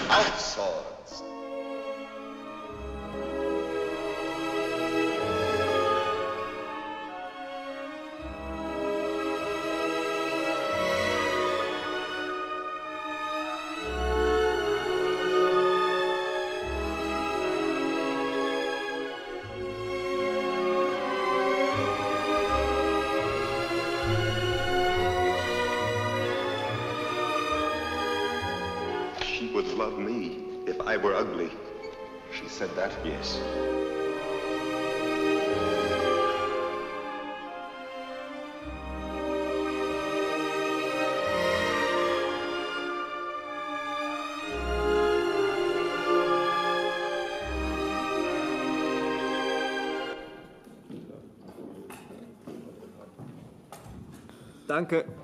Out swords. She would love me if I were ugly. She said that? Yes. Danke.